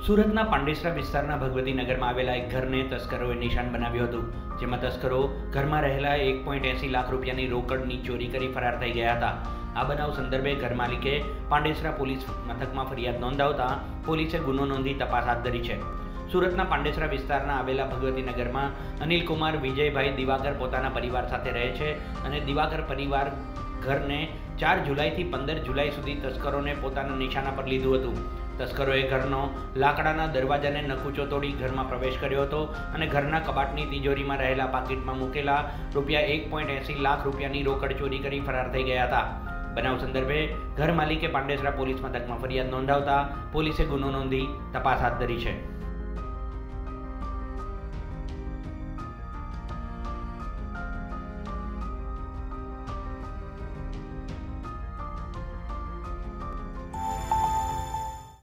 સુરતના પાંડેસરા વિસ્તારના ભગવતી નગરમાં આવેલા એક ઘરને તસ્કરોએ નિશાન બનાવ્યું હતું, જેમાં તસ્કરો ઘરમાં રહેલા 1.80 લાખ રૂપિયાની રોકડની ચોરી કરી ફરાર થઈ ગયા હતા. આ બનાવ સંદર્ભે ઘર માલિકે પાંડેસરા પોલીસ મથકમાં ફરિયાદ નોંધાવતા પોલીસે ગુનો નોંધી તપાસ હાથ ધરી છે. સુરતના પાંડેસરા વિસ્તારના આવેલા ભગવતી નગરમાં અનિલકુમાર વિજયભાઈ દિવાકર પોતાના પરિવાર સાથે રહે છે અને દિવાકર પરિવાર ઘરને 4 જુલાઈથી 15 જુલાઈ સુધી તસ્કરોને પોતાના નિશાના પર લીધું હતું. તસ્કરોએ ઘરનો લાકડાના દરવાજાને નકુચો તોડી ઘરમાં પ્રવેશ કર્યો હતો અને ઘરના કબાટની તિજોરીમાં રહેલા પાકીટમાં મૂકેલા રૂપિયા 1.80 લાખ રૂપિયાની રોકડ ચોરી કરી ફરાર થઈ ગયા હતા. બનાવ સંદર્ભે ઘર માલિકે પાંડેસરા પોલીસ મથકમાં ફરિયાદ નોંધાવતા પોલીસે ગુનો નોંધી તપાસ હાથ ધરી છે.